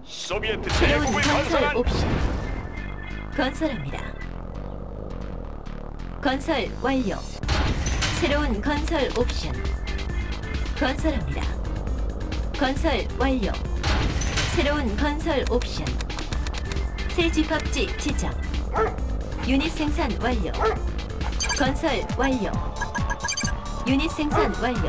소비에트 새로운 제국을 건설 건설한 옵션. 건설합니다. 건설 완료. 새로운 건설 옵션. 건설합니다. 건설 완료. 새로운 건설 옵션. 새 집합지 지정. 유닛 생산 완료. 건설 완료. 유닛 생산 완료.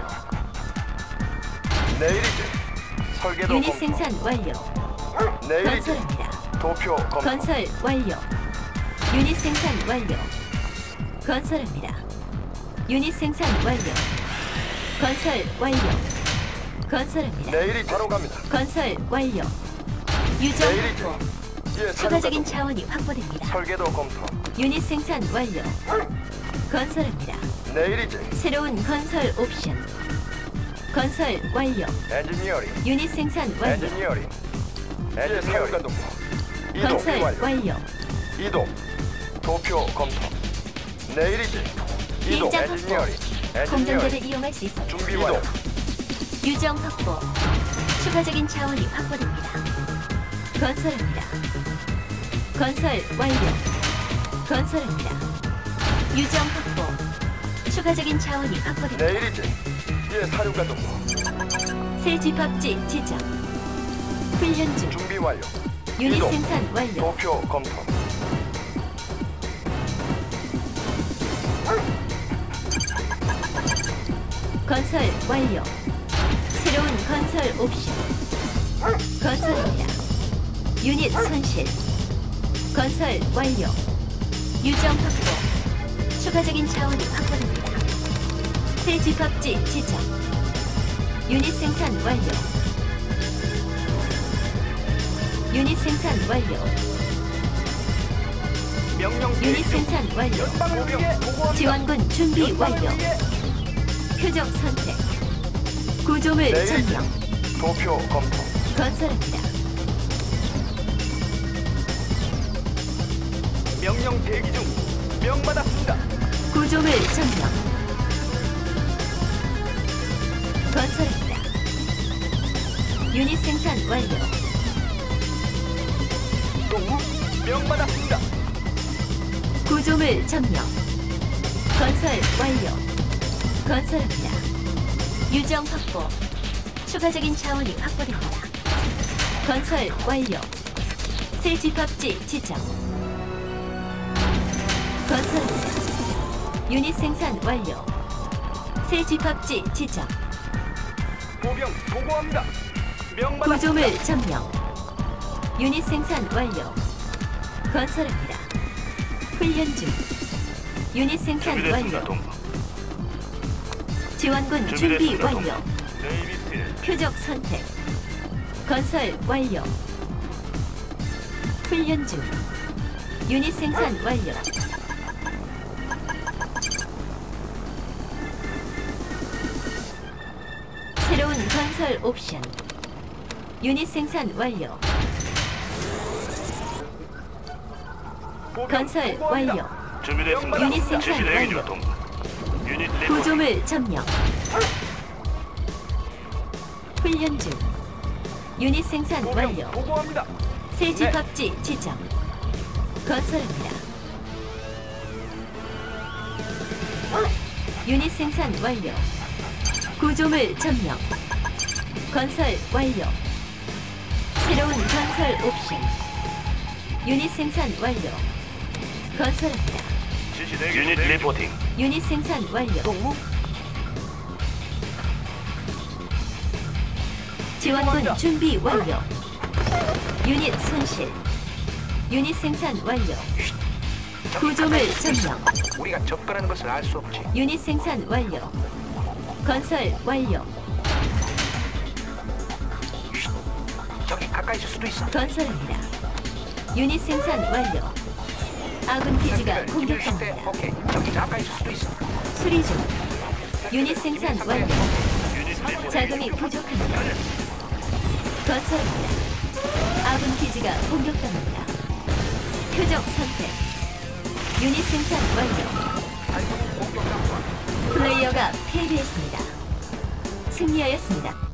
내일이지. 설계도 유닛 검토. 생산 완료. 내일이지. 건설합니다. 도표 검토. 건설 완료. 유닛 생산 완료. 건설합니다. 유닛 생산 완료. 건설 완료. 건설합니다. 내일이 바로 갑니다. 건설 완료. 유정 내일이지. 확보. 예, 추가적인 사령관도. 차원이 확보됩니다. 설계도 검토. 유닛 생산 완료. 건설합니다. 내일이지. 새로운 건설 옵션. 건설 완료. 엔지니어링. 유닛 생산 완료. 엔지니어링. 엔지니어링. 이동 건설 완료. 완료. 이동. 도표 검토. 내일이지. 이동. 비행장 확보. 엔지니어링. 공정대를 엔지니어링. 이용할 수 있어. 준비 완료. 유정 확보. 추가적인 차원이 확보됩니다. 건설합니다. 건설 완료. 건설합니다. 유정 확보. 추가적인 차원이 확보됩니다. 내일이지. 예, 사령관도. 새 집합지 지정. 훈련 중. 준비 완료. 유닛 이동. 생산 완료. 도표 검토. 건설 완료. 새로운 건설 옵션. 건설합니다. 유닛 손실. 건설 완료. 유정 확보. 추가적인 차원이 확보됩니다. 새 집합지 지정. 유닛 생산 완료. 유닛 생산 완료. 명령 유닛 생산 완료. 연방을 위해 보고합니다. 지원군 준비 완료. 표적 선택. 구조물 내일이지. 점령. 도표 검토. 건설합니다. 명령 대기 중. 명받았습니다. 구조물 점령. 건설합니다. 유닛 생산 완료. 동무 명받았습니다. 구조물 점령. 건설 완료. 건설합니다. 유정 확보. 추가적인 차원이 확보됩니다. 건설 완료. 새 집합지 지정. 건설합니다. 유닛 생산 완료. 새 집합지 지정. 보병 보고합니다. 명받았습니다. 구조물 점령. 유닛 생산 완료. 건설합니다. 훈련 중. 유닛 생산 준비됐습니다, 완료. 동무. 지원군 준비 준비됐습니다, 완료. 동무. 네이비스 표적 선택. 건설 완료. 훈련 중. 유닛 생산 완료. 새로운 건설 옵션. 유닛 생산 완료. 보병 건설 보고합니다. 완료. 준비됐습니다. 유닛 생산 지시 대기 중, 완료. 동무. 유닛 리포트. 구조물 점령. 훈련 중. 유닛 생산 보병 완료. 보고합니다. 새 집합지 지정. 건설합니다. 유닛 생산 완료. 구조물 점령. 건설 완료. 새로운 건설 옵션. 유닛 생산 완료. 건설합니다. 지시 대기 유닛 리포팅. 유닛 생산 완료. 동무 지원군 준비 완료. 유닛 손실. 유닛 생산 완료. 구조물 점령. 우리가 접근하는 것을 알 수 없지. 유닛 생산 완료. 건설 완료. 저기 가까이 있을 수도 있어. 건설합니다. 유닛 생산 완료. 아군 기지가 힘을 쉴때 공격합니다. 오케이. 저기 가까이 있을 수도 있어. 수리 중. 유닛 생산 완료. 유닛 리포팅. 자금이 부족합니다. 건설합니다. 아군 기지가 공격당합니다. 표적 선택. 유닛 생산 완료. 플레이어가 패배했습니다. 승리하였습니다.